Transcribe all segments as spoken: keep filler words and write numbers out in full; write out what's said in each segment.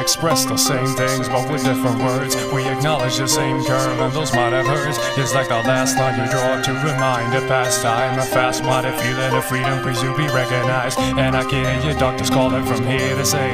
express the same things, but with different words. We acknowledge the same curve, and those might have hurts. It's like the last line you draw to remind a past time. A fast-minded feeling of freedom, please you be recognized. And I can hear your doctors calling from here to say,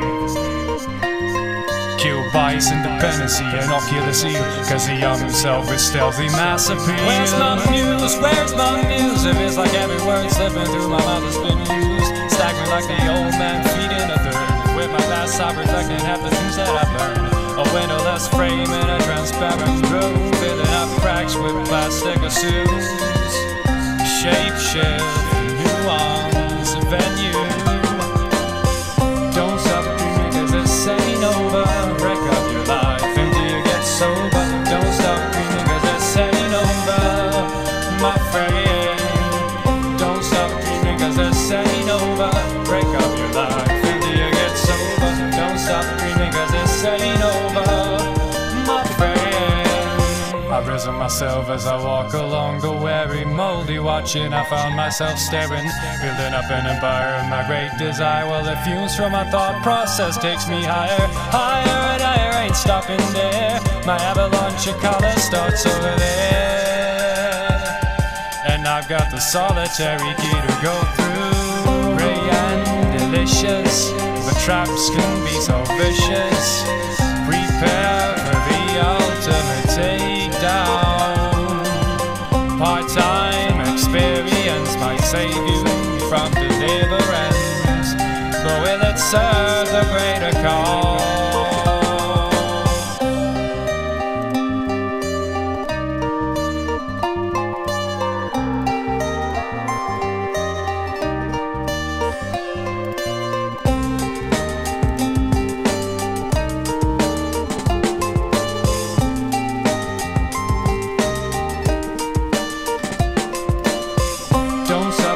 kill bias, independency, and I'll kill the seal, cause the young himself is stealthy mass appeal. Where's my muse? Where's my muse? If it's like every word slipping through my mouth has been used, staggering like the old man feeding a third. With my past I reflecting half the things that I've learned. A windowless frame in a transparent room, filling up cracks with plastic assumes. Shape shift, nuance, venue. Don't stop dreaming cause this ain't over. Wreck up your life until you get sober. Don't stop dreaming cause this ain't over, my friend. Don't stop dreaming cause this ain't over. Break up your life until you get sober. Don't stop dreaming cause this ain't over, my friend. I've risen myself as I walk along the weary, moldy watching. I found myself staring, building up an empire of my great desire. Well, the fumes from my thought process takes me higher, higher and higher, ain't stopping there. My avalanche of color starts over there, and I've got the solitary key to go through. Ray and delicious, but traps can be so vicious. Prepare for the ultimate takedown. Part-time experience might save you from deliverance, but will it serve the greater cause? Don't stop